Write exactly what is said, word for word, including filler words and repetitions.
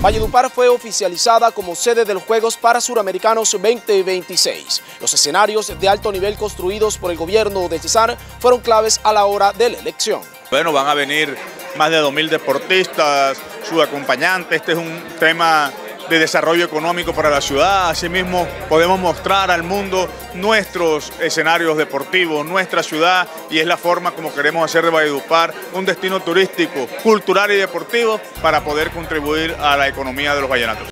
Valledupar fue oficializada como sede de los Juegos Parasuramericanos veinte veintiséis. Los escenarios de alto nivel construidos por el gobierno de Cesar fueron claves a la hora de la elección. Bueno, van a venir más de dos mil deportistas, sus acompañantes. Este es un tema de desarrollo económico para la ciudad. Asimismo, podemos mostrar al mundo nuestros escenarios deportivos, nuestra ciudad, y es la forma como queremos hacer de Valledupar un destino turístico, cultural y deportivo para poder contribuir a la economía de los vallenatos.